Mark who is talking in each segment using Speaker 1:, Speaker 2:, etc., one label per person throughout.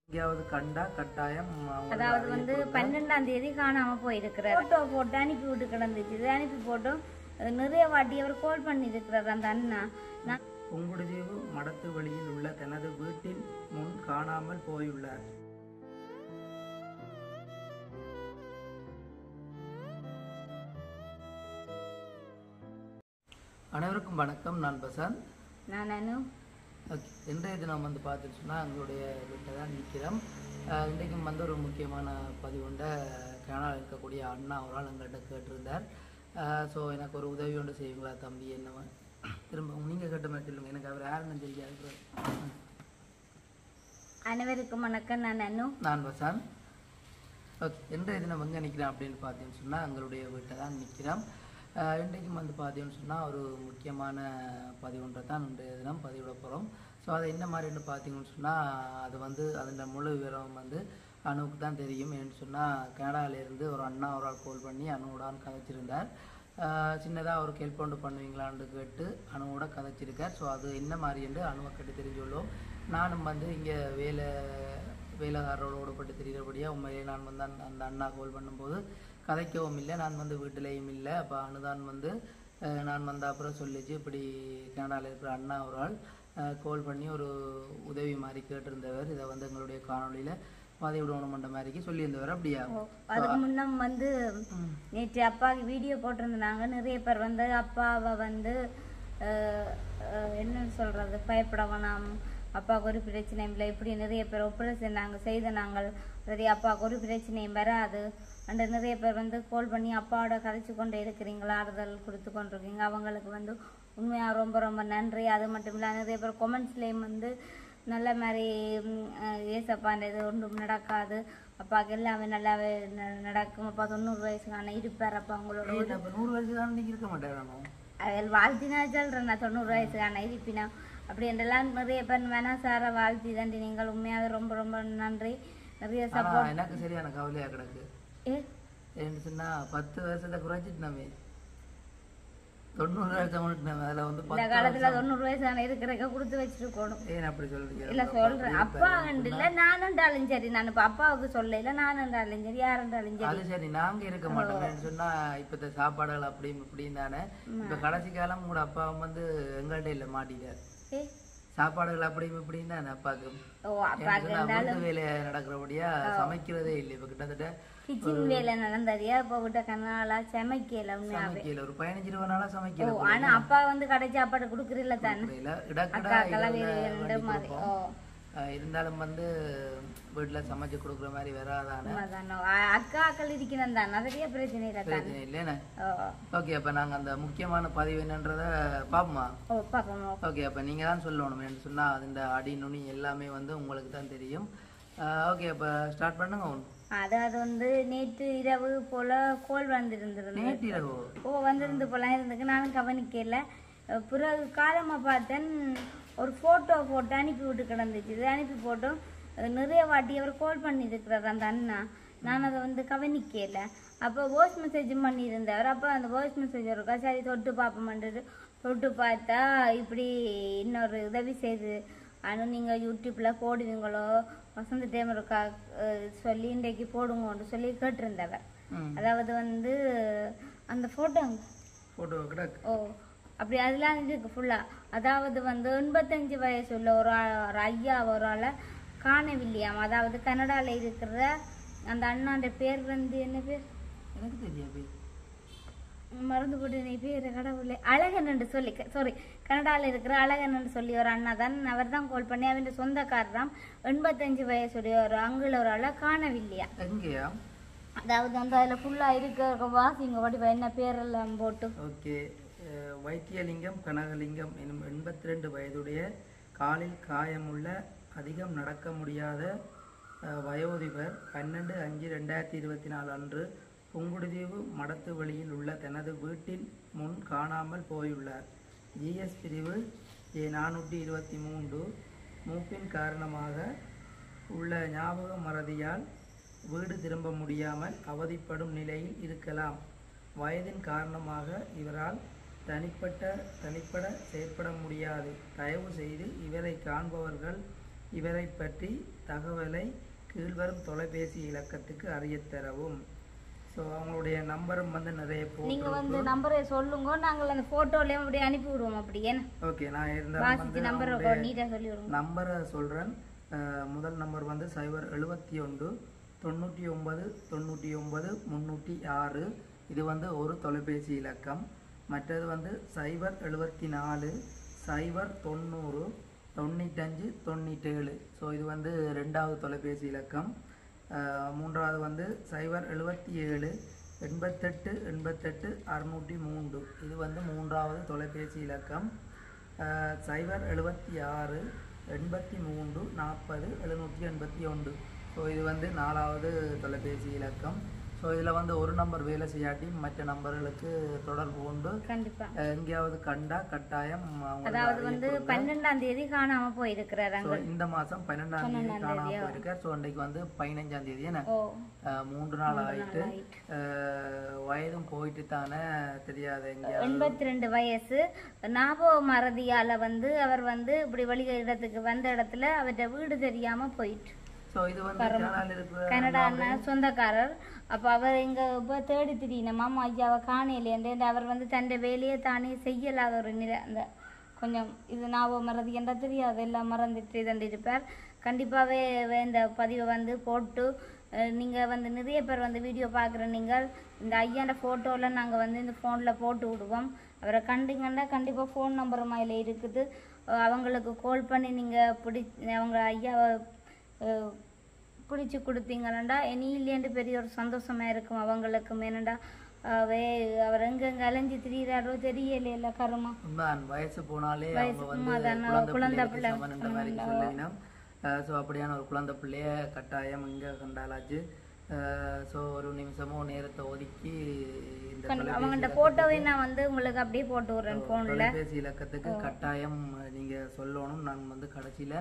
Speaker 1: எங்கேயாவது கண்டா கட்டாயம்
Speaker 2: அதாவது வந்து 12ஆம் தேதி காணாம போயிருக்கிறார். போட்டோ போட்டு அனுப்பி விட்டு கிடந்துச்சு. இது அனுப்பி போட்டோம் நிறைய வாட்டி அவர் கால் பண்ணியிருக்கிறார் அந்த அண்ணா.
Speaker 1: புங்குடுதீவு மடத்து வழியில் உள்ள தனது வீட்டின் முன் காணாமல் போயுள்ளார். அனைவருக்கும் வணக்கம். நான் பசாந்த்.
Speaker 2: நான் அனு.
Speaker 1: இன்றைய தினம் வந்து பார்த்துட்டு சொன்னால் எங்களுடைய வீட்டை தான் நிற்கிறோம். இன்றைக்கும் வந்து ஒரு முக்கியமான பதிவுண்ட கேனடாவில் இருக்கக்கூடிய அண்ணா ஒரு ஆள் எங்கள்கிட்ட கேட்டிருந்தார். ஸோ எனக்கு ஒரு உதவி ஒன்று செய்வீங்களா தம்பி? என்ன திரும்ப நீங்கள் கேட்ட மாதிரி சொல்லுங்கள், எனக்கு அவர் யாருன்னு தெரியாது.
Speaker 2: அனைவருக்கும் வணக்கம். நான் அனு.
Speaker 1: நான் பசாந்த். ஓகே, இன்றைய தினம் எங்கே நிற்கிறேன் அப்படின்னு பார்த்தீங்கன்னு சொன்னால் எங்களுடைய வீட்டை தான் நிற்கிறோம். இன்றைக்கும் வந்து பார்த்தீங்கன்னு சொன்னால் ஒரு முக்கியமான பதிவுன்றை தான் இன்றைய தினம் பதிவிட போகிறோம். ஸோ அதை என்ன மாதிரின்னு பார்த்தீங்கன்னு சொன்னால் அது வந்து அதன் முழு விவரம் வந்து அணுவுக்கு தான் தெரியும். ஏன்னு சொன்னால் கனடாவிலேருந்து ஒரு அண்ணா ஒரு ஆள் கால் பண்ணி அணுவுடான்னு கதைச்சிருந்தார். சின்னதாக ஒரு ஹெல்ப் ஒன்று பண்ணுவீங்களான்னு கேட்டு அணுவோட கதைச்சிருக்கார். ஸோ அது என்ன மாதிரி என்று அணுவை கேட்டு தெரிஞ்சுள்ளோம். நானும் வந்து இங்கே வேலைக்காரரோட ஓடப்பட்டு தெரிகிறபடியாக உண்மையிலே நான் வந்து அந்த அண்ணா கால் பண்ணும்போது கதைக்கவும் இல்லை, நான் வந்து வீட்டிலையும் இல்லை. அப்போ அனுதான் வந்து நான் வந்த அப்புறம் சொல்லிச்சு, இப்படி கனடாவில் இருக்கிற அண்ணா ஒரு ஆள் கால் பண்ணி ஒரு உதவி மாதிரி கேட்டிருந்தவர். இதை வந்து எங்களுடைய காணொலியில் பதிவிடணும் பண்ணுற மாதிரிக்கு சொல்லியிருந்தவர். அப்படியா?
Speaker 2: அதுக்கு முன்னம் வந்து நேற்று அப்பாவுக்கு வீடியோ போட்டிருந்தாங்க. நிறைய பேர் வந்து அப்பாவை வந்து என்னன்னு சொல்கிறது, பயப்பட வேணாம், அப்பாவுக்கு ஒரு பிரச்சனையும் இல்லை, இப்படி நிறைய பேர் ஆப்ரேஷன் நாங்கள் செய்த நாங்கள் சரி அப்பாவுக்கு ஒரு பிரச்சனையும் வராது அண்ட் நிறைய பேர் வந்து கால் பண்ணி அப்பாவோட கதைச்சு கொண்டு இருக்கிறீங்களா, ஆறுதல் கொடுத்து கொண்டிருக்கீங்க. அவங்களுக்கு வந்து உண்மையாக ரொம்ப ரொம்ப நன்றி. அது மட்டும் இல்லை நிறைய பேர் கொமெண்ட்ஸ்லேயும் வந்து நல்ல மாதிரி ஏசப்பான்ற இது ஒன்றும் நடக்காது, அப்பாவுக்கு எல்லாமே நல்லாவே நடக்கும், அப்பா 90 வயசுக்கான இருப்பார், அப்பா அவங்களோட
Speaker 1: 100 வயசுக்கான இருக்க மாட்டேன்
Speaker 2: அதில் வாழ்த்தினா சொல்கிறேன் நான் 90 வயசுக்கான இருப்பினா அப்படி என்றெல்லாம் நிறைய பேர் வேணா சார வாழ்த்தி தாண்டி நீங்கள் உண்மையாக ரொம்ப ரொம்ப நன்றி. நிறைய சப்போர்ட்.
Speaker 1: எனக்கு சரியான கவலையா கிடக்கு. ஏன்னு சொன்னா 10 வருஷத்தை குறைச்சிட்டு நம்ம 90 வருஷம் அதில் வந்து இந்த
Speaker 2: காலத்துல 90 வயசான இருக்கிறக்க கொடுத்து வச்சிருக்கணும்.
Speaker 1: ஏன் அப்படி சொல்றீங்க?
Speaker 2: இல்ல சொல்றேன், அப்பா இல்ல நானுண்டாலும் சரி, நான் இப்ப அப்பாவுக்கு சொல்ல இல்ல நானுண்டாலும் சரி யாருண்டாலும் சரி.
Speaker 1: அது சரி, நாங்க இருக்க மாட்டோம் சொன்னா இப்ப சாப்பாடுகள் அப்படி இப்படின்னு தானே. இப்ப கடைசி காலம் கூட அப்பா வந்து எங்கள்கிட்ட இல்ல மாட்டிட்டார். சாப்பாடுகள் அப்படி இப்படின்னு தானே அப்பாவுக்கு வேலையை நடக்கிறபடியா சமைக்கிறதே இல்லை. இப்ப கிட்டத்தட்ட
Speaker 2: கிச்சன் வேலை நடந்தறியா இப்ப விட்ட கண்ணாலா சமைக்கல
Speaker 1: சமைக்கல ஒரு 15-20 நாளா சமைக்கல.
Speaker 2: ஆனா அப்பா வந்து கடை சாப்பாடு குடுக்கறதில்ல தானே,
Speaker 1: இருந்தாலும் வந்து வீட்டுல சமைச்சு கொடுக்குற மாதிரி வராதானே.
Speaker 2: அக்காக்கள் இருக்கிறேன் தான் நிறைய பிரச்சனை
Speaker 1: இல்லைன்னு. ஓகே, அப்ப நாங்க அந்த முக்கியமான பதிவு என்னன்றத பாப்போமா? ஓகே, அப்ப நீங்க தான் சொல்லணும். என்று சொன்னா அந்த அடி நுனி எல்லாமே வந்து உங்களுக்கு தான் தெரியும். ஓகே, அப்ப ஸ்டார்ட் பண்ணுங்க.
Speaker 2: அதாவது வந்து நேற்று இரவு போல கோல் வந்திருந்து வந்திருந்து போலாம் இருந்துக்கு நானும் கவனிக்கல. பிறகு காலமா பார்த்தேன் ஒரு போட்டோ போட்டு அனுப்பி விட்டு கிடந்துச்சு. இது அனுப்பி போட்டோம் நிறைய வாட்டி அவர் கால் பண்ணியிருக்கிறார் அந்த அண்ணா. நான் அதை வந்து கவனிக்கல. அப்போ வாய்ஸ் மெசேஜ் பண்ணியிருந்தவர். அப்போ அந்த வாய்ஸ் மெசேஜ் இருக்கா சரி தொட்டு பார்ப்போம்ன்றது தொட்டு பார்த்தா இப்படி இன்னொரு உதவி செய்து அனு நீங்கள் யூடியூப்பில் போடுவீங்களோ வசந்த டைம் இருக்கா சொல்லி இன்றைக்கு போடுங்கன்னு சொல்லி கேட்டிருந்தவர். அதாவது வந்து அந்த ஃபோட்டோ அப்படி அதெல்லாம் இருக்கு ஃபுல்லாக. அதாவது வந்து 85 வயசு உள்ள ஒரு ஐயா ஒரு ஆளை காணவில்லையாம். அதாவது கனடாவில் இருக்கிற அந்த அண்ணாண்ட பேர் வந்து என்ன பேர்
Speaker 1: எனக்கு தெரியாது,
Speaker 2: மறந்து போட்டு நீ பேர் கடவுளே அழகன் என்று சொல்லி சாரி கனடாவில் இருக்கிற அழகன் என்று சொல்லி ஒரு அண்ணா தான். அவர் தான் கால் பண்ணி அவன் சொந்தக்காரராம் 85 வயசுடைய ஒரு அங்குல ஒரு ஆளை காணவில்லையா. அதாவது வந்து அதில் ஃபுல்லாக இருக்க வாசிங்க வடிவா என்ன பேரெல்லாம் போட்டு.
Speaker 1: ஓகே, வைத்தியலிங்கம் கனகலிங்கம் எனும் 82 வயதுடைய காலில் காயமுள்ள அதிகம் நடக்க முடியாத வயோதிபர் 12/5/2024 அன்று புங்குடுதீவு மடத்து வழியில் உள்ள தனது வீட்டின் முன் காணாமல் போயுள்ளார். GS பிரிவு A423 மூப்பின் காரணமாக உள்ள ஞாபக மறதியால் வீடு திரும்ப முடியாமல் அவதிப்படும் நிலையில் இருக்கலாம். வயதின் காரணமாக இவரால் தனிப்பட செயற்பட முடியாது. தயவு செய்து இவரை காண்பவர்கள் இவரை பற்றி தகவலை கீழ்வரும் தொலைபேசி இலக்கத்துக்கு அறியத் தரவும். ஸோ அவங்களுடைய நம்பரும் வந்து நிறைய
Speaker 2: நீங்க வந்து நம்பரை சொல்லுங்க, நாங்கள் அந்த போட்டோலயும் அப்படியே அனுப்பி விடுவோம். அப்படியே
Speaker 1: ஓகே, நான் இருந்தாலும்
Speaker 2: நம்பரை நீட்டா சொல்லி விடுங்க.
Speaker 1: நம்பரை சொல்றேன். முதல் நம்பர் வந்து 071 99 99 306. இது வந்து ஒரு தொலைபேசி இலக்கம். மற்றது வந்து 074 090 95 97. ஸோ இது வந்து ரெண்டாவது தொலைபேசி இலக்கம். மூன்றாவது வந்து 077 88 88 603. இது வந்து மூன்றாவது தொலைபேசி இலக்கம். 076 83 40 781. ஸோ இது வந்து நாலாவது தொலைபேசி இலக்கம். ஸோ இதில் வந்து ஒரு நம்பர் வேலை செய்யாட்டி மற்ற நம்பர்களுக்கு தொடர்பு கொண்டு
Speaker 2: கண்டிப்பாக
Speaker 1: எங்கேயாவது கண்டா கட்டாயம்.
Speaker 2: அதாவது வந்து 12ஆம் தேதி காணாம போயிருக்கிறாங்க.
Speaker 1: இந்த மாதம் 12ஆம் தேதி காணாம போயிருக்கார். ஸோ அன்றைக்கு வந்து 15ஆம் தேதி என்ன 3 நாள் ஆயிட்டு. வயதும் போயிட்டு தானே தெரியாது. எங்கேயாவது
Speaker 2: 82 வயசு. ஞாபக மறதியால வந்து அவர் வந்து இப்படி வெளி இடத்துக்கு வந்த இடத்துல அவர்கிட்ட வீடு தெரியாம போயிட்டு.
Speaker 1: ஸோ இது வந்து
Speaker 2: கனடா சொந்தக்காரர். அப்போ அவர் இங்கே இப்போ தேடி திடீர்னு மாமா ஐயாவை காணையிலேருந்து அவர் வந்து தன்னுடைய வேலையை தானே செய்யலாத ஒரு நிலை. அந்த கொஞ்சம் இது ஞாபகம் மறதி என்ற தெரியாது, எல்லாம் மறந்துட்டு தண்டிருப்பார். கண்டிப்பாகவே இந்த பதிவை வந்து போட்டு நீங்கள் வந்து நிறைய பேர் வந்து வீடியோ பார்க்குற நீங்கள் இந்த ஐயாண்ட ஃபோட்டோவில் நாங்கள் வந்து இந்த ஃபோனில் போட்டு விடுவோம். அவரை கண்டிங்கன்னா கண்டிப்பாக ஃபோன் நம்பர் மேலே இருக்குது. அவங்களுக்கு கால் பண்ணி நீங்கள் அவங்க ஐயாவை பிடிச்சி கொடுத்தீங்கன்னா இனி இல்லையன்று பெரிய ஒரு சந்தோஷமாக இருக்கும் அவங்களுக்கும். ஏனண்டா அவர் எங்கெங்க அலைஞ்சி திரியிறாரோ தெரியல. கருமா
Speaker 1: வயசு போனாலே
Speaker 2: குழந்தை பிள்ளை.
Speaker 1: ஸோ அப்படியான ஒரு குழந்தை பிள்ளைய கட்டாயம் இங்கே கண்டாலாச்சு. ஸோ ஒரு நிமிஷமோ நேரத்தை ஒதுக்கி
Speaker 2: அவங்கள்ட்ட ஃபோட்டோவை நான் வந்து உங்களுக்கு அப்படியே போட்டு விடுறேன் ஃபோனில்.
Speaker 1: தொலைபேசி இலக்கத்துக்கு கட்டாயம் நீங்கள் சொல்லணும். நான் வந்து கடைசியில்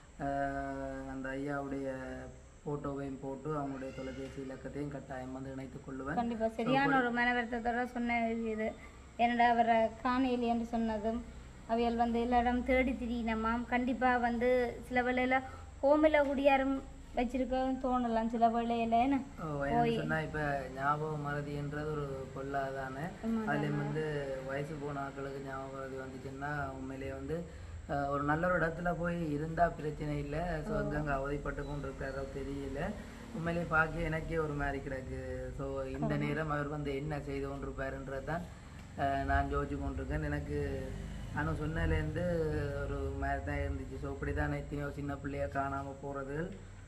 Speaker 1: அந்த ஐயாவுடைய ஃபோட்டோவையும் போட்டு அவங்களுடைய தொலைபேசி இலக்கத்தையும் கட்டாயம் வந்து இணைத்துக் கொள்ளுவேன்.
Speaker 2: கண்டிப்பாக சரியான ஒரு மனவருத்தத்தோட சொன்ன இது. என்னடா அவரை காணையில் என்று சொன்னதும் அவையல் வந்து எல்லா இடம் தேடி திரியினமாம். கண்டிப்பாக வந்து சில வேளையில் ஹோமில் குடியாரும் வச்சிருக்கவும் தோணலாம் சில வேளையில். என்ன
Speaker 1: சொன்னா இப்போ ஞாபக மறதின்றது ஒரு கொள்ளாதானே. அதுலேயும் வந்து வயசு போன ஆட்களுக்கு ஞாபக மறதி வந்துச்சுன்னா உண்மையிலேயே வந்து ஒரு நல்ல ஒரு இடத்துல போய் இருந்தால் பிரச்சனை இல்லை. ஸோ அங்கங்கே அவதிப்பட்டு கொண்டு இருக்காரோ தெரியல. உண்மையிலேயே பார்க்க எனக்கே ஒரு மாதிரி கிடக்கு. ஸோ இந்த நேரம் அவர் வந்து என்ன செய்து கொண்டிருப்பாருன்றது தான் நான் யோசிச்சு கொண்டிருக்கேன். எனக்கு ஆனால் சொன்னதுலேருந்து ஒரு மாதிரி தான் இருந்துச்சு. ஸோ இப்படி தான் எத்தனையோ சின்ன பிள்ளைய காணாமல் போகிறது.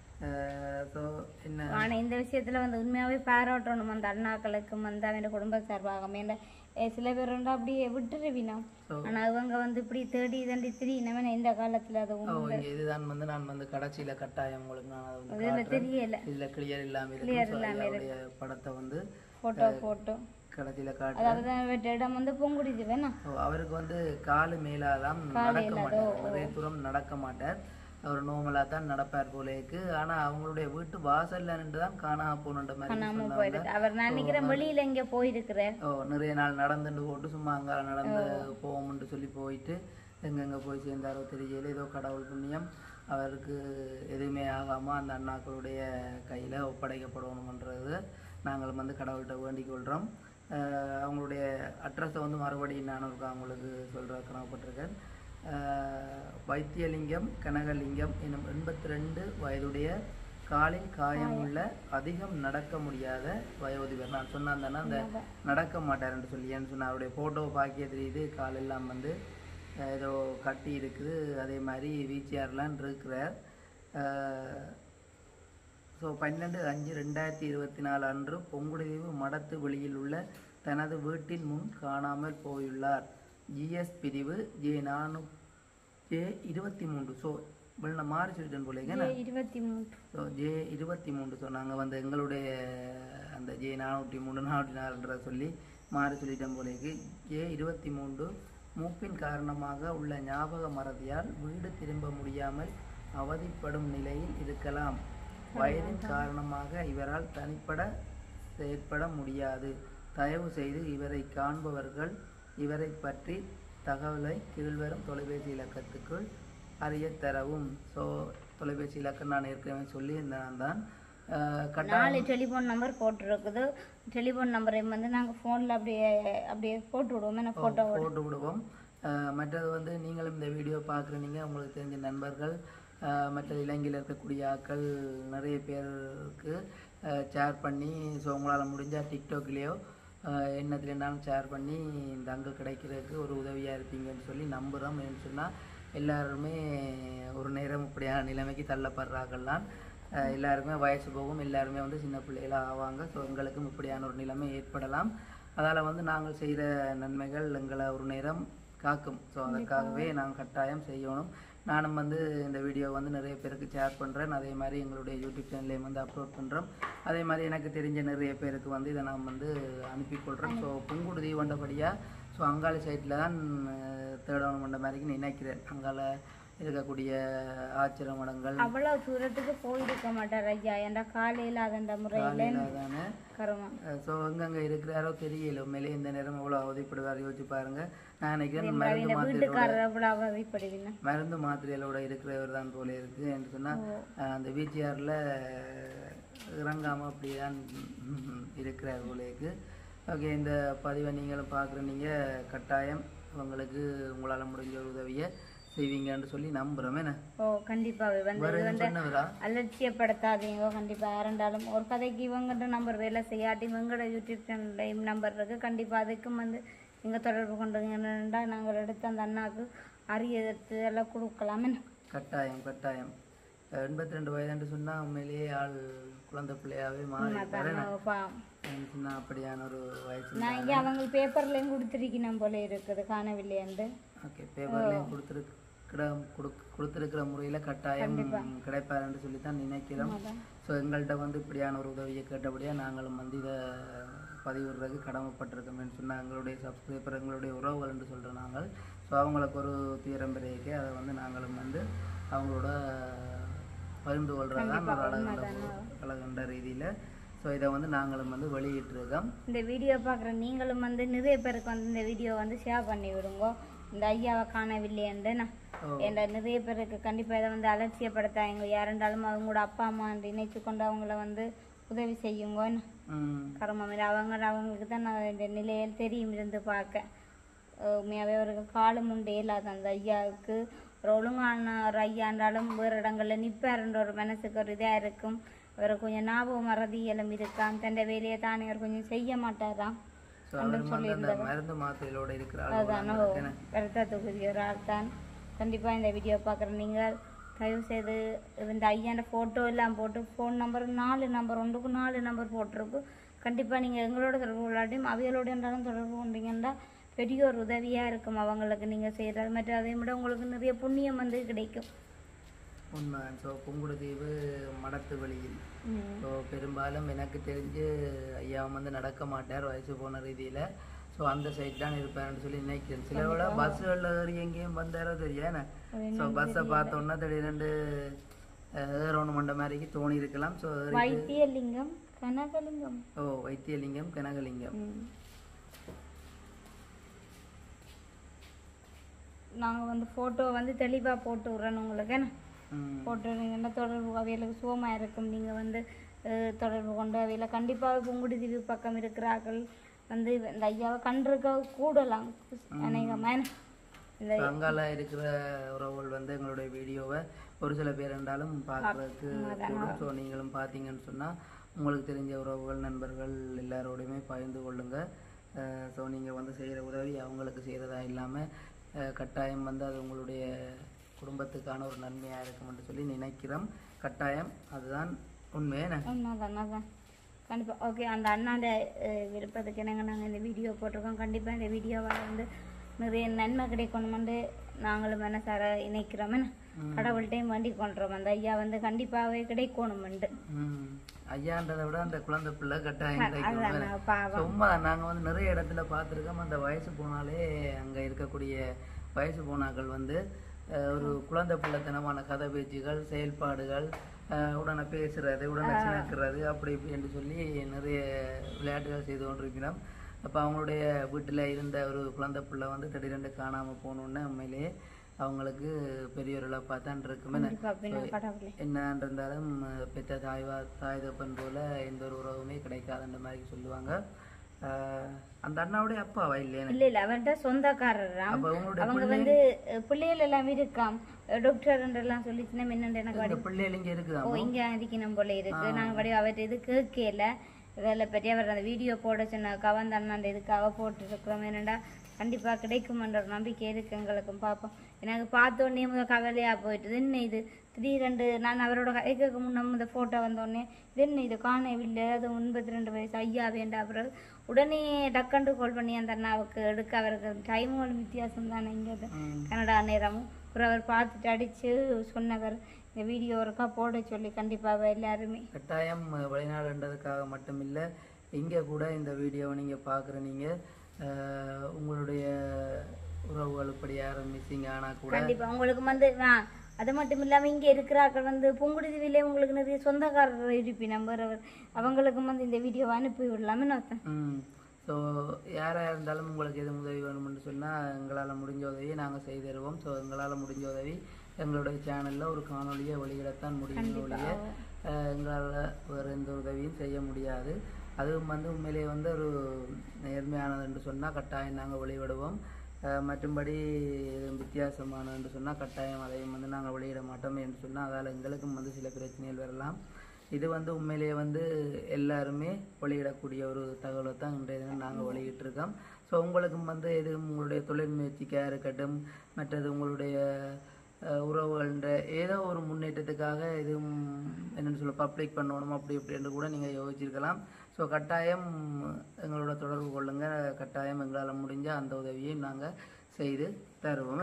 Speaker 1: ஸோ என்ன
Speaker 2: ஆனால் இந்த விஷயத்தில் வந்து உண்மையாகவே பாராட்டணும் அந்த அண்ணாக்களுக்கும் வந்து அவன் குடும்ப சார்பாக. மேல சில பேர் வந்து அப்படியே விட்டுருவினா. ஆனால் அவங்க வந்து இப்படி தேடி தண்டி திடீர்னு இந்த காலத்தில் அது
Speaker 1: இதுதான் வந்து நான் வந்து கடைசியில் கட்டாயம் உங்களுக்கு நான்
Speaker 2: அதில் தெரியல.
Speaker 1: இதில் கிளியர் இல்லாமல் படத்தை வந்து
Speaker 2: ஃபோட்டோ போட்டோ
Speaker 1: கடைசியில் காட்டு.
Speaker 2: அதாவது இடம் வந்து பொங்குடிது வேணா.
Speaker 1: அவருக்கு வந்து காலு மேலாதான் நடக்க மாட்டார், நிறைய தூரம் நடக்க மாட்டார். அவர் நோமலா தான் நடப்பார் போலேக்கு. ஆனா அவங்களுடைய வீட்டு வாசல்ல நின்று தான் காணாம போன மாதிரி
Speaker 2: அவர் நினைக்கிறேன் வெளியில எங்க போயிருக்கிறார்.
Speaker 1: நிறைய நாள் நடந்துட்டு போட்டு சும்மா அங்கால நடந்து போவோம்னு சொல்லி போயிட்டு எங்கெங்க போய் சேர்ந்தாரோ தெரியல. ஏதோ கடவுள் புண்ணியம் அவருக்கு எதுவுமே ஆகாம அந்த அண்ணாக்களுடைய கையில ஒப்படைக்கப்படணும்ன்றது நாங்கள் வந்து கடவுள்கிட்ட வேண்டிக் கொள்றோம். அவங்களுடைய அட்ரஸை வந்து மறுபடியும் நான் அவங்களுக்கு சொல்ற கடமைப்பட்டிருக்கேன். வைத்தியலிங்கம் கனகலிங்கம் எனும் 82 வயதுடைய காலில் காயம் உள்ள அதிகம் நடக்க முடியாத வயோதிபர். நான் சொன்னான் அந்த நடக்க மாட்டார்ன்னு சொல்லி. ஏன்னு சொன்னால் அவருடைய ஃபோட்டோவை பார்க்க தெரியுது காலெல்லாம் வந்து ஏதோ கட்டி இருக்குது. அதே மாதிரி வீச்சியார்லாம் இருக்கிறார். ஸோ 12/5/2024 அன்று பொங்குடுதீவு மடத்து வெளியில் உள்ள தனது வீட்டின் முன் காணாமல் போயுள்ளார். GS பிரிவு J23. ஸோ நான் மாறி சொல்லிட்டேன் போலேங்க. So J23. ஸோ நாங்கள் வந்து எங்களுடைய அந்த J403 404 சொல்லி மாறி சொல்லிட்டேன் போலேக்கு. J23 மூப்பின் காரணமாக உள்ள ஞாபக மறதியால் வீடு திரும்ப முடியாமல் அவதிப்படும் நிலையில் இருக்கலாம். வயதின் காரணமாக இவரால் தனிப்பட செயற்பட முடியாது. தயவு செய்து இவரை காண்பவர்கள் இவரை பற்றி தகவலை கீழ்வரும் தொலைபேசி இலக்கத்துக்குள் அறிய தரவும். ஸோ தொலைபேசி இலக்கம் நான் ஏற்கனவே சொல்லி நான் தான்
Speaker 2: 4 டெலிஃபோன் நம்பர் போட்டுருக்குது. டெலிஃபோன் நம்பரை வந்து நாங்கள் ஃபோனில் அப்படியே போட்டு விடுவோம். என்ன போட்டு
Speaker 1: விடுவோம். மற்றது வந்து நீங்களும் இந்த வீடியோ பார்க்குறீங்க, உங்களுக்கு தெரிஞ்ச நண்பர்கள் மற்ற இலங்கையில் இருக்கக்கூடிய ஆட்கள் நிறைய பேருக்கு ஷேர் பண்ணி, ஸோ உங்களால் முடிஞ்சால் டிக்டாக்லேயோ என்னத்துலேருந்தாலும் ஷேர் பண்ணி இந்த அங்கே கிடைக்கிறதுக்கு ஒரு உதவியாக இருப்பீங்கன்னு சொல்லி நம்புகிறோம். ஏன்னு சொன்னால் எல்லாருமே ஒரு நேரம் இப்படியான நிலைமைக்கு தள்ளப்படுறாங்கலாம். எல்லாருக்குமே வயசு போகும், எல்லாருமே வந்து சின்ன பிள்ளைகளாக ஆவாங்க. ஸோ எங்களுக்கும் இப்படியான ஒரு நிலைமை ஏற்படலாம். அதால் வந்து நாங்கள் செய்கிற நன்மைகள் எங்களை ஒரு நேரம் காக்கும். ஸோ அதுக்காகவே நாங்கள் கட்டாயம் செய்யணும். நானும் வந்து இந்த வீடியோ வந்து நிறைய பேருக்கு ஷேர் பண்ணுறேன். அதே மாதிரி எங்களுடைய யூடியூப் சேனல்லையும் வந்து அப்லோட் பண்ணுறோம். அதே மாதிரி எனக்கு தெரிஞ்ச நிறைய பேருக்கு வந்து இதை நான் வந்து அனுப்பிக்கொள்கிறேன். ஸோ புங்குடுதி வந்தபடியாக ஸோ அங்காளி சைட்டில் தான் தேடணும் பண்ணுற மாதிரிக்கு நினைக்கிறேன். அங்கால இருக்கக்கூடிய ஆச்சரிய மடங்கள்
Speaker 2: அவ்வளோ தூரத்துக்கு போயிருக்க மாட்டார் ஐயா. ஏன்டா காலையில் அதண்ட முறையில்
Speaker 1: தானே ஸோ எங்கெங்கே இருக்கிறாரோ தெரியல. உண்மையிலே இந்த நேரம் எவ்வளோ அவதிப்படுவார் யோசிச்சு பாருங்க. நான் நினைக்கிறேன் மருந்து மாத்திரைகளோட இருக்கிறவர் தான் போல இருக்கு என்று சொன்னால் அந்த விஜிஆரில் இறங்காமல் அப்படிதான் இருக்கிறார் போல இருக்கு. ஓகே, இந்த பதிவை நீங்களும் பார்க்குற நீங்கள் கட்டாயம் உங்களுக்கு உங்களால் முடிஞ்ச ஒரு உதவியை செய்வீங்கன்னு சொல்லி நம்புறோம். என்ன
Speaker 2: கண்டிப்பாக அலட்சியப்படுத்தாதீங்க. கண்டிப்பாக யாருண்டாலும் ஒரு கதைக்கு இவங்கிட்ட நம்பர் வேலை செய்யாட்டி இவங்களோட யூடியூப் சேனல் நம்பர் இருக்கு. கண்டிப்பாக அதுக்கும் வந்து நீங்கள் தொடர்பு கொண்டுங்கன்னா நாங்கள் எடுத்து அந்த அண்ணாவுக்கு அரியது எல்லாம் கொடுக்கலாம்.
Speaker 1: கட்டாயம் 82 வயதுன்னு சொன்னால் உண்மையிலேயே ஆள் குழந்தை பிள்ளையாவே மாறி அப்படியான ஒரு வயசு.
Speaker 2: நான் இங்கே அவங்க பேப்பர்லேயும் கொடுத்துருக்கணும் போல இருக்குது, காணவில்லையாண்டு.
Speaker 1: ஓகே, பேப்பர்லேயும் கொடுத்துருக்கிற முறையில் கட்டாயம் கிடைப்பாருன்னு சொல்லி தான் நினைக்கிறோம். ஸோ எங்கள்கிட்ட வந்து இப்படியான ஒரு உதவியை கேட்டபடியாக நாங்களும் வந்து இதை பதிவிடுறதுக்கு கடமைப்பட்டிருக்கோம்னு சொன்னால் எங்களுடைய சப்ஸ்கிரைபர் எங்களுடைய உறவுகள் என்று சொல்கிறோம் நாங்கள். ஸோ அவங்களுக்கு ஒரு தீரம் பிறகு அதை வந்து நாங்களும் வந்து அவங்களோட பகிர்ந்து கொள்றதுதான் ஒரு அழகண்ட ரீதியில். ஸோ இதை வந்து நாங்களும் வந்து வெளியிட்டிருக்கோம்.
Speaker 2: இந்த வீடியோ பார்க்குற நீங்களும் வந்து நிறைய பேருக்கு வந்து இந்த வீடியோ வந்து ஷேர் பண்ணி விடுங்க. இந்த ஐயாவை காணவில்லையேன்னு என்ற நிறைய பேருக்கு கண்டிப்பாக இதை வந்து அலட்சியப்படுத்தாங்க. யாருண்டாலும் அவங்களோட அப்பா அம்மா நினைச்சு கொண்டு அவங்கள வந்து உதவி செய்யுங்கன்னு கர்மம். அவங்களுக்கு தான் நான் இந்த நிலையில் தெரியும் இருந்து பார்க்க. உண்மையாகவே அவருக்கு காலம் உண்டு இல்லாத அந்த ஐயாவுக்கு ஒரு ஒழுங்கான ஒரு ஐயாண்டாலும் வேறு இடங்களில் நிற்பாருன்ற ஒரு மனசுக்கு ஒரு இதாக இருக்கும். அவர் கொஞ்சம் ஞாபகம் மறதி எல்லாம் இருக்கான். தன் வேலையை தானே அவர் கொஞ்சம் செய்ய மாட்டாராம். வருத்தத்துக்குரிய ஒரு ஆள் தான். கண்டிப்பாக இந்த வீடியோ பார்க்குற நீங்கள் தயவு செய்து இந்த ஐயாண்ட ஃபோட்டோ எல்லாம் போட்டு ஃபோன் நம்பர் 4 நம்பர் 4 நம்பர் போட்டிருக்கு. கண்டிப்பாக நீங்கள் எங்களோட தொடர்பு கொள்ளாட்டியும் அவைகளோட இருந்தாலும் தொடர்பு கொண்டீங்கன்னா பெரிய ஒரு உதவியாக இருக்கும் அவங்களுக்கு நீங்கள் செய்கிறது. மற்ற அதை விட உங்களுக்கு நிறைய புண்ணியம் வந்து கிடைக்கும்.
Speaker 1: உண்மை. ஸோ புங்குடுதீவு மடத்து வழியில் ஸோ பெரும்பாலும் எனக்கு தெரிஞ்சு ஐயா வந்து நடக்க மாட்டார் வயசு போன ரீதியில். ஸோ அந்த சைட் தான் இருப்பாருன்னு சொல்லி நினைக்கிறேன். சில விட பஸ்ஸுகளில் ஏறி எங்கேயும் வந்தாரோ தெரியாது. ஸோ பஸ்ஸை பார்த்தோன்னா திடீரெண்டு ஏறோன்னு மண்ட மாதிரிக்கு தோணி இருக்கலாம். ஸோ
Speaker 2: வைத்தியலிங்கம் கனகலிங்கம்.
Speaker 1: வைத்தியலிங்கம் கனகலிங்கம்.
Speaker 2: நாங்கள் வந்து ஃபோட்டோ வந்து தெளிவாக போட்டு விட்றேன் உங்களுக்கு. என்ன போட்டுருங்கன்னா தொடர்பு அவைகளுக்கு சுகமாக இருக்கும். நீங்கள் வந்து தொடர்பு கொண்டு அவையில் கண்டிப்பாக புங்குடுதீவு பக்கம் இருக்கிறார்கள் வந்து இந்த ஐயாவை கண்டிருக்க கூடலாம். அநேகமாக
Speaker 1: இந்த அங்கால இருக்கிற உறவுகள் வந்து எங்களுடைய வீடியோவை ஒரு சில பேர் இருந்தாலும் பார்க்குறதுக்கு கூடும். ஸோ நீங்களும் பார்த்தீங்கன்னு சொன்னால் உங்களுக்கு தெரிஞ்ச உறவுகள் நண்பர்கள் எல்லாரோடையுமே பகிர்ந்து கொள்ளுங்கள். ஸோ நீங்கள் வந்து செய்கிற உதவி அவங்களுக்கு செய்கிறதா இல்லாமல் கட்டாயம் வந்து அது உங்களுடைய குடும்பத்துக்கான ஒரு நன்மையாக இருக்கும்னு சொல்லி நினைக்கிறோம். கட்டாயம் அதுதான் உண்மையான
Speaker 2: உண்மைதான். கண்டிப்பாக ஓகே. அந்த அண்ணாண்ட விருப்பத்துக்கு என்னங்க நாங்கள் இந்த வீடியோ போட்டிருக்கோம். கண்டிப்பாக இந்த வீடியோவால் வந்து நிறைய நன்மை கிடைக்கணுமென்று நாங்களும் மனசார இணைக்கிறோம். கடவுள்கிட்டையும் வேண்டிக் கொள்கிறோம் அந்த ஐயா வந்து கண்டிப்பாகவே கிடைக்கணுமெண்டு.
Speaker 1: ஐயான்றதை விட அந்த குழந்தை பிள்ளை கட்டாயம் கிடைக்கும். உண்மைதான். நாங்கள் வந்து நிறைய இடத்துல பார்த்துருக்கோம். அந்த வயசு போனாலே அங்கே இருக்கக்கூடிய வயசு போனாக்கள் வந்து ஒரு குழந்தை பிள்ளைத்தனமான கதை பேச்சுகள் செயல்பாடுகள் உடனே பேசுறது உடனே சினக்கிறது அப்படி இப்படி என்று சொல்லி நிறைய விளையாட்டுகள் செய்து கொண்டிருக்கிறோம். அப்போ அவங்களுடைய வீட்டில் இருந்த ஒரு குழந்தை பிள்ளை வந்து திடீரென்று காணாமல் போகணுன்னு உண்மையிலேயே அவங்களுக்கு பெரிய ஒரு இழப்பாக தான் இருக்குமே. என்னதான் இருந்தாலும் பெற்ற தாய் தப்பன் போல எந்த ஒரு உறவுமே கிடைக்காதுன்ற மாதிரி சொல்லுவாங்க. அந்த அண்ணாவுடைய அப்பாவா இல்லையா?
Speaker 2: இல்ல அவன்கிட்ட சொந்தக்காரர். அவங்க வந்து பிள்ளைகள் எல்லாம் இருக்காம், டாக்டர் எல்லாம் சொல்லிச்சுன்னா என்னண்டு எனக்கு
Speaker 1: பிள்ளைகள் இங்க இருக்குதா?
Speaker 2: இங்க இருக்கணும் போல இருக்கு. நாங்க படி அவர்கிட்ட இது கேட்கல. இதில் பற்றி அவர் அந்த வீடியோ போட சொன்ன கவர்ந்த அண்ணாண்ட இதுக்காக போட்டுருக்குறோம். என்னடா கண்டிப்பா கிடைக்குமென்ற ஒரு நம்பிக்கை இருக்கு எங்களுக்கும். பார்ப்போம். எனக்கு பார்த்தோன்னே முதல் கவலையா போயிட்டுது. என்ன இது திடீரெண்டு நான் அவரோட கைக்கு முன்ன இந்த ஃபோட்டோ வந்தோடனே இது என்ன இது காணவில்லை, அது 82 வயசு ஐயா வேண்டா. அப்புறம் உடனே டக்கண்டு கால் பண்ணி அந்த அண்ணாவுக்கு எடுக்க, அவருக்கு டைமும் வித்தியாசம் தானே இங்கே கனடா நேரமும். அப்புறம் அவர் பார்த்துட்டு அடிச்சு சொன்னவர் இந்த வீடியோ ஒருக்கா போட சொல்லி கண்டிப்பாக எல்லாருமே
Speaker 1: கட்டாயம் வெளிநாடுன்றதுக்காக மட்டும் இல்லை, இங்கே கூட இந்த வீடியோவை நீங்கள் பார்க்குற நீங்கள் உங்களுடைய உறவுகள் இப்படி யாரும் மிஸ்ஸிங் ஆனால் கூட
Speaker 2: கண்டிப்பாக உங்களுக்கு வந்து அது மட்டும் இல்லாமல் இங்கே இருக்கிறார்கள் வந்து புங்குடுதீவிலே உங்களுக்கு நிறைய சொந்தக்காரர் இருப்பி நம்புறவர் அவங்களுக்கும் வந்து இந்த வீடியோவை அனுப்பி விடலாமே நான்.
Speaker 1: ஸோ யாராக இருந்தாலும் உங்களுக்கு எது உதவி வேணும்னு சொன்னால் எங்களால் முடிஞ்ச உதவியை நாங்கள் செய்து தருவோம். ஸோ எங்களால் முடிஞ்ச உதவி எங்களுடைய சேனலில் ஒரு காணொலியை வெளியிடத்தான் முடியும் ஒழிய எங்களால் வேறு எந்த உதவியும் செய்ய முடியாது. அதுவும் வந்து உண்மையிலேயே வந்து ஒரு நேர்மையானது என்று சொன்னால் கட்டாயம் நாங்கள் வெளியிடுவோம். மற்றும்படி வித்தியாசமானது என்று சொன்னால் கட்டாயம் அதையும் வந்து நாங்கள் வெளியிட மாட்டோம் என்று சொன்னால் அதால் எங்களுக்கும் வந்து சில பிரச்சனைகள் வரலாம். இது வந்து உண்மையிலேயே வந்து எல்லாருமே வெளியிடக்கூடிய ஒரு தகவலை தான் இன்றைய தினம் நாங்கள் வெளியிட்டிருக்கோம். ஸோ உங்களுக்கும் வந்து எது உங்களுடைய தொழில் முயற்சிக்காக இருக்கட்டும், மற்றது உங்களுடைய உறவுகள்ன்ற ஏதோ ஒரு முன்னேற்றத்துக்காக எதுவும் என்னென்னு சொல்ல பப்ளிக் பண்ணணும் அப்படி இப்படின்னு கூட நீங்கள் யோசிச்சிருக்கலாம். ஸோ கட்டாயம் எங்களோட தொடர்பு கொள்ளுங்க. கட்டாயம் எங்களால் முடிஞ்ச அந்த உதவியை நாங்கள் செய்து தருவோம்.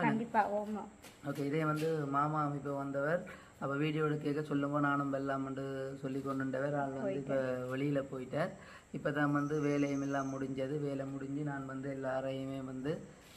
Speaker 1: ஓகே, இதே வந்து மாமா அமைப்பு வந்தவர் அப்போ வீடியோ எடுக்க சொல்லும்போது நானும் வெல்லாமண்டு சொல்லி கொண்டுண்டவர் ஆள் வந்து இப்போ வெளியில் போயிட்டார். இப்போ தான் வந்து வேலையும் எல்லாம் முடிஞ்சது. வேலை முடிஞ்சு நான் வந்து எல்லாரையுமே வந்து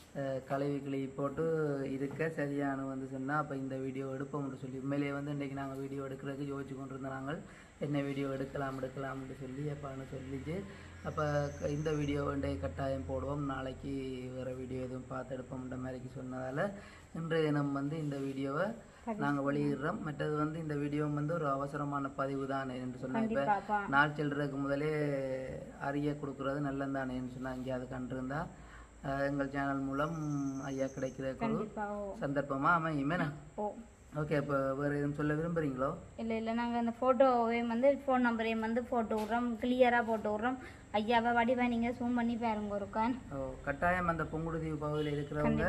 Speaker 1: கழுவி போட்டு இருக்க சரியான வந்து சொன்னால் அப்போ இந்த வீடியோ எடுப்போம்னு சொல்லி உண்மையிலேயே வந்து இன்றைக்கி நாங்கள் வீடியோ எடுக்கிறதுக்கு யோசிச்சு கொண்டு இருந்த நாங்கள் என்ன வீடியோ எடுக்கலாம்னு சொல்லி அப்பான்னு சொல்லிச்சு. அப்போ இந்த வீடியோ இன்றைய கட்டாயம் போடுவோம், நாளைக்கு வேறு வீடியோ எதுவும் பார்த்து எடுப்போம்ன்ற மாதிரிக்கு சொன்னதால் இன்றைய தினம் வந்து இந்த வீடியோவை நாங்கள் வெளியிடுறோம். மற்றது வந்து இந்த வீடியோ வந்து ஒரு அவசரமான பதிவு தானே என்று சொன்னால் இப்போ நாள் செல்றதுக்கு முதலே அறிய கொடுக்குறது நல்லதானேன்னு சொன்னால் இங்கே அது கண்டிருந்தா எங்கள் சேனல் மூலம் ஐயா கிடைக்கிறதுக்கு ஒரு சந்தர்ப்பமா அமையுமேண்ணா. ஓகே, இப்போ வேறு எதுவும் சொல்ல விரும்புகிறீங்களோ?
Speaker 2: இல்லை நாங்கள் அந்த ஃபோட்டோவையும் வந்து ஃபோன் நம்பரையும் வந்து போட்டு விட்றோம், கிளியராக போட்டு விட்றோம். ஐயாவை வடிவா நீங்கள் ஜூம் பண்ணி பாருங்க ஒருக்கான்.
Speaker 1: கட்டாயம் அந்த புங்குடுதீவு பகுதியில் இருக்கிறவங்க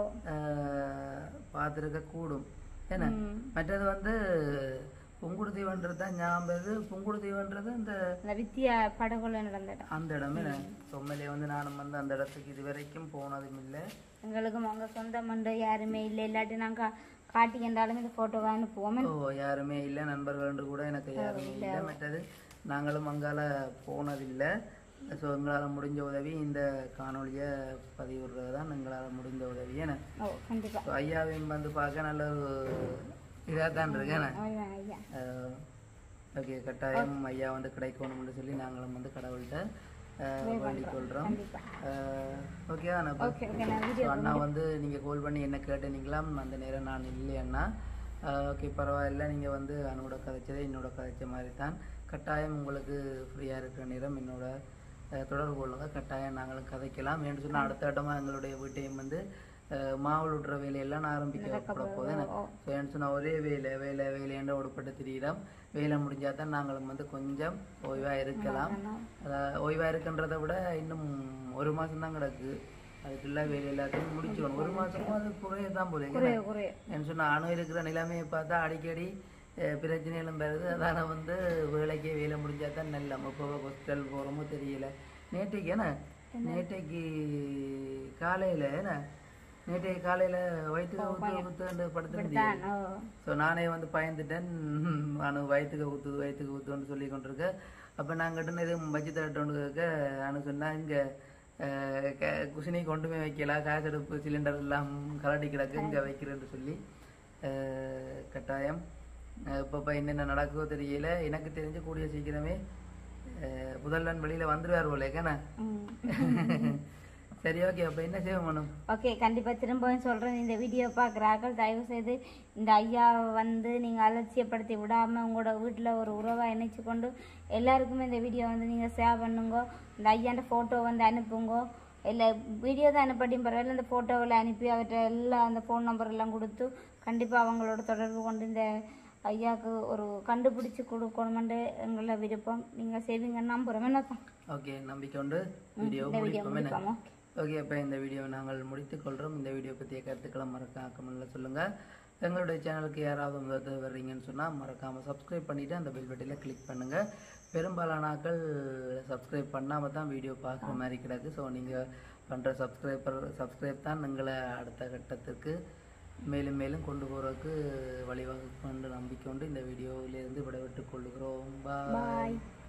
Speaker 1: பார்த்துருக்க கூடும். ஏன்னா மற்றது வந்து புங்குடுதீவுன்றது தான் ஞாபகம். புங்குடுதீவுன்றது இந்த
Speaker 2: வித்தியா படகுல நடந்த இடம்,
Speaker 1: அந்த இடமே சொம்மலே வந்து நானும் வந்து அந்த இடத்துக்கு இது வரைக்கும் போனதும் இல்லை.
Speaker 2: எங்களுக்கும் அவங்க சொந்த மண்டு யாருமே இல்லை. இல்லாட்டி நாங்கள் காட்டி என்றாலும் இந்த ஃபோட்டோவை அனுப்புவோம்.
Speaker 1: யாருமே இல்லை, நண்பர்கள் கூட எனக்கு யாருமே இல்லை. மற்றது நாங்களும் அங்கால போனதில்லை. ஸோ எங்களால் முடிஞ்ச உதவி இந்த காணொலியை பதிவிடுறது தான் எங்களால் முடிஞ்ச உதவி. ஏன்னா கண்டிப்பாக ஐயாவையும் வந்து பார்க்க நல்ல இதாக தான் இருக்கேன். ஓகே, கட்டாயம் ஐயா வந்து கிடைக்கணும்னு சொல்லி நாங்களும் வந்து கடவுள்கிட்ட வேண்டிக் கொள்கிறோம். ஓகே அண்ணா வந்து நீங்கள் கால் பண்ணி என்ன கேட்டீங்களாம் அந்த நேரம் நான் இல்லை அண்ணா. ஓகே பரவாயில்ல, நீங்கள் வந்து அண்ணோட கதைச்சதை என்னோட கதைச்ச மாதிரி தான். கட்டாயம் உங்களுக்கு ஃப்ரீயாக இருக்கிற நேரம் என்னோட தொடர்பு கொள்ளுங்க. கட்டாயம் நாங்களும் கதைக்கலாம். என்று சொன்னால் அடுத்த இடமா எங்களுடைய வீட்டையும் வந்து மாவுள் விட்ற வேலையெல்லாம் நான் ஆரம்பிக்க போதேன். ஏன்னு சொன்னால் ஒரே வேலையென்ற ஒடுப்பட்டு திரியிடம் வேலை முடிஞ்சால் தான் நாங்களும் வந்து கொஞ்சம் ஓய்வாக இருக்கலாம். ஓய்வாக இருக்குன்றதை விட இன்னும் 1 மாதம் தான் கிடக்கு. அதுக்குள்ள வேலை எல்லாத்தையும் முடிச்சுக்கணும். 1 மாதமும் அது குறைய தான் போல. ஏன்னு சொன்னால் அணு இருக்கிற நிலைமையை பார்த்தா அடிக்கடி பிரச்சனைகளும் வருது. அதனால் வந்து வேலைக்கே வேலை முடிஞ்சால் தான் நல்ல இப்போ ஹாஸ்பிட்டல் போகிறோமோ தெரியல. நேற்றைக்கு காலையில் வயிற்றுக்கு ஊத்துன்னு படுத்துருந்தேன். ஸோ நானே வந்து பயந்துட்டேன். நான் வயிற்றுக்கு ஊத்துன்னு சொல்லி கொண்டிருக்கேன். அப்போ நான் கிட்ட எதுவும் வச்சு தரட்டோன்னு கேட்க நான் சொன்னால் இங்கே குசினி கொண்டுமே வைக்கலாம், காசெடுப்பு சிலிண்டர் எல்லாம் கலட்டி கிடக்கு இங்கே வைக்கிறேன்னு சொல்லி கட்டாயம் இப்போ என்னென்ன நடக்குதோ தெரியல. எனக்கு தெரிஞ்சு கூடிய சீக்கிரமே முதல்வன் வெளியில் வந்துடுவார் போலேக்கண்ணா. சரி ஓகே, அப்போ என்ன செய்ய வேணும்?
Speaker 2: ஓகே, கண்டிப்பாக திரும்பவும் சொல்கிறேன், இந்த வீடியோ பார்க்குறாக்கள் தயவு செய்து இந்த ஐயாவை வந்து நீங்கள் அலட்சியப்படுத்தி விடாமல் உங்களோட வீட்டில் ஒரு உறவாக இணைச்சி கொண்டு எல்லாருக்குமே இந்த வீடியோ வந்து நீங்கள் ஷேர் பண்ணுங்க. இந்த ஐயாண்ட ஃபோட்டோ வந்து அனுப்புங்க. இல்லை வீடியோ தான் அனுப்பட்டியும் பரவாயில்ல, இந்த ஃபோட்டோவில் அனுப்பி அவர்கிட்ட எல்லாம் அந்த ஃபோன் நம்பர் எல்லாம் கொடுத்து கண்டிப்பாக அவங்களோட தொடர்பு கொண்டு இந்த ஐயாவுக்கு ஒரு கண்டுபிடிச்சி கொடுக்கணுமென்று எங்களோட விருப்பம். நீங்கள் செய்வீங்கன்னு நம்புகிறோம். என்னத்தான்
Speaker 1: ஓகே, நம்பிக்கை உண்டு. வீடியோ முடிப்போம். ஓகே, அப்போ இந்த வீடியோவை நாங்கள் முடித்துக்கொள்கிறோம். இந்த வீடியோ பற்றிய கருத்துக்களை மறக்காம கமெண்ட்ல சொல்லுங்கள். எங்களுடைய சேனலுக்கு யாராவது முதல் வர்றீங்கன்னு சொன்னால் மறக்காமல் சப்ஸ்கிரைப் பண்ணிவிட்டு அந்த பெல் பட்டனில் கிளிக் பண்ணுங்கள். பெரும்பாலான ஆட்கள் சப்ஸ்கிரைப் பண்ணாமல் தான் வீடியோ பார்க்குற மாதிரி கிடக்கு. ஸோ நீங்கள் பண்ணுற சப்ஸ்கிரைப் தான் எங்களை அடுத்த கட்டத்திற்கு மேலும் மேலும் கொண்டு போகிறதுக்கு வழிவகுக்கும் என்று நம்பிக்கை கொண்டு இந்த வீடியோவிலிருந்து விடைபெற்றுக் கொள்கிறோம். பாய்.